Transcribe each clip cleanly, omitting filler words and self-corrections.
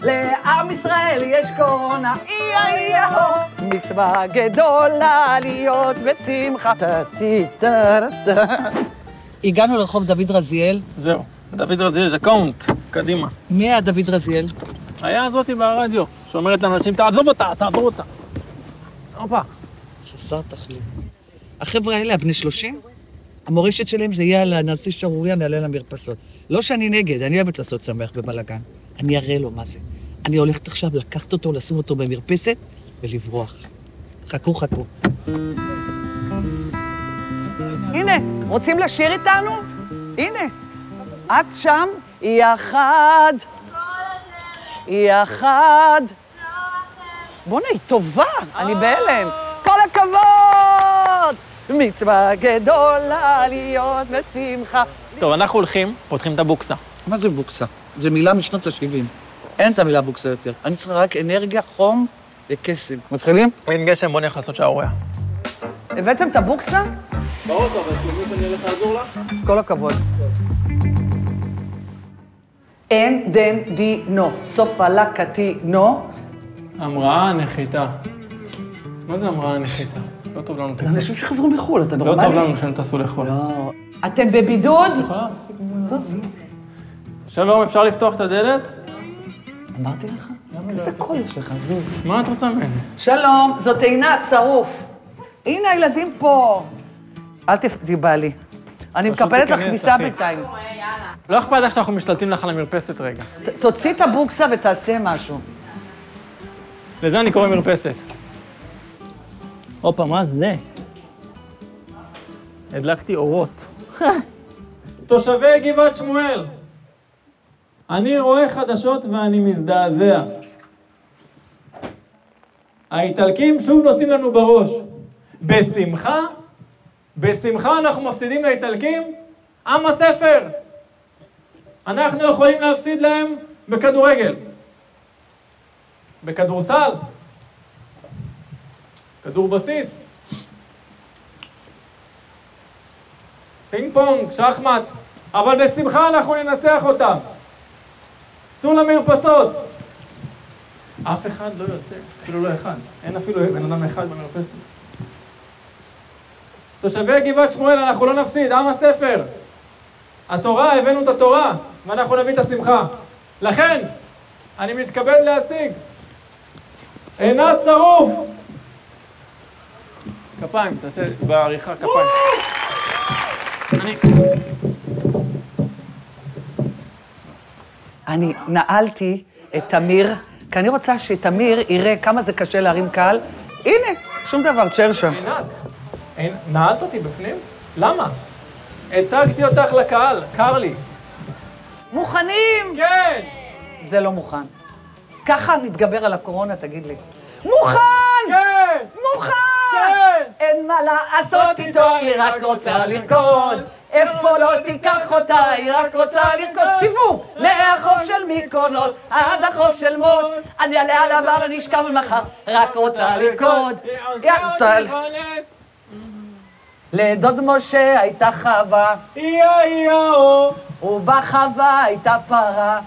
לעם ישראל יש קורונה, מצווה גדולה להיות בשמחה. הגענו לרחוב דוד רזיאל. זהו, דוד רזיאל זה קאונט, קדימה. מי היה דוד רזיאל? היה זאתי ברדיו, שאומרת לאנשים, תעזוב אותה, תעזוב אותה. הופה. חסר תכלית. החבר'ה האלה, הבני 30, המורשת שלהם זה יהיה על הנשיא שערוריה, נעלה למרפסות. לא שאני נגד, אני אוהבת לעשות שמח בבלגן. אני אראה לו מה זה. אני הולכת עכשיו לקחת אותו, לשים אותו במרפסת ולברוח. חכו, חכו. הנה, רוצים לשיר איתנו? הנה. את שם, היא אחד. היא אחד. בוא'נה, היא טובה, אני בהלם. כל הכבוד! מצווה גדולה להיות בשמחה. טוב, אנחנו הולכים, פותחים את הבוקסה. מה זה בוקסה? זו מילה משנות ה-70. אין את המילה בוקסה יותר. אני צריכה רק אנרגיה, חום וקסם. מתחילים? אין גשם, בוא נלך לעשות שערוריה. הבאתם את הבוקסה? באוטו, אבל שלומית אני הולך לעזור לך? כל הכבוד. אין דן די נו, סופה לקתי נו. המראה נחיתה. מה זה המראה נחיתה? לא טוב לנו זה אנשים שחזרו מחו"ל, אתה לא נורמלי? טוב לנו שהם טסו לחו"ל. לא. אתם בבידוד? טוב. שלום, אפשר לפתוח את הדלת? אמרתי לך? איזה קול יש לך, זוז. מה את רוצה ממני? שלום, זאת עינת, שרוף. הנה הילדים פה. אל תפגעי לי. אני מקבלת לך כניסה בינתיים. לא אכפת לך שאנחנו משתלטים לך על המרפסת רגע. תוציא את הבוקסה ותעשה משהו. לזה אני קורא מרפסת. הופה, מה זה? הדלקתי אורות. תושבי גבעת שמואל, אני רואה חדשות ואני מזדעזע. האיטלקים שוב נותנים לנו בראש. בשמחה? בשמחה אנחנו מפסידים לאיטלקים? עם הספר! אנחנו יכולים להפסיד להם בכדורגל. בכדורסל. כדור בסיס. פינג פונג, שחמט. אבל בשמחה אנחנו ננצח אותם. צאו למרפסות. אף אחד לא יוצא, אפילו לא אחד. אין אפילו בן אדם אחד במרפסת. תושבי גבעת שמואל, אנחנו לא נפסיד, עם הספר. התורה, הבאנו את התורה, ואנחנו נביא את השמחה. לכן, אני מתכבד להציג. עינת שרוף. כפיים, תעשה בעריכה כפיים. אני נעלתי את תמיר, כי אני רוצה שתמיר יראה כמה זה קשה להרים קהל. הנה, שום דבר, תשאר שם. עינת, נעלת אותי בפנים? למה? הצגתי אותך לקהל, קר לי. מוכנים? כן! זה לא מוכן. ככה נתגבר על הקורונה, תגיד לי. מוכן! כן! מוכן! כן! אין מה לעשות איתו, היא רק רוצה לרקוד. איפה לא תיקח אותה, היא רק רוצה לרקוד. סיבוב! מהחוף של מיקונוס עד החוף של מוש. אני אעלה על הבר, אני אשכב מחר, רק רוצה לרקוד. לדוד משה הייתה חווה, ובחווה הייתה פרה,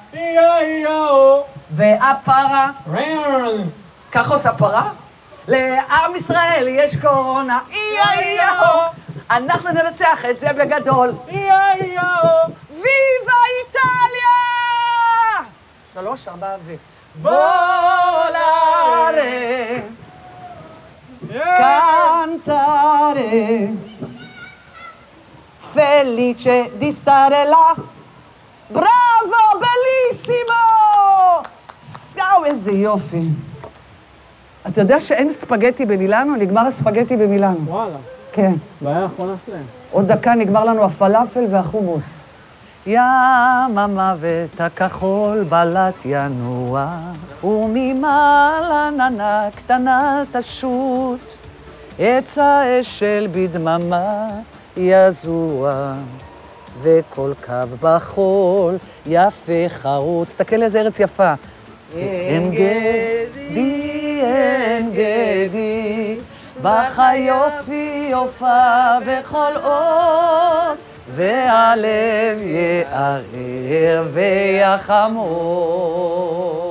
והפרה, כך עושה פרה? לעם ישראל יש קורונה, אנחנו ננצח את זה בגדול. ויבה איטליה! 3, 4 ו... וולארה! Cantare felice di stare là. Bravo, bellissimo! סגאו, איזה יופי. אתה יודע שאין ספגטי במילאנו? נגמר הספגטי במילאנו. וואלה. כן. בעיה האחרונה שלהם. עוד דקה נגמר לנו הפלאפל והחומוס. ים המוות הכחול בלט ינוע, וממעלה עננה קטנה תשוט, עץ האשל בדממה יזוע, וכל קו בחול יפה חרוץ. תסתכל איזה ארץ יפה. אין גדי, אין גדי, בחיופי יופה וכל עוד, והלב יערער ויחמור.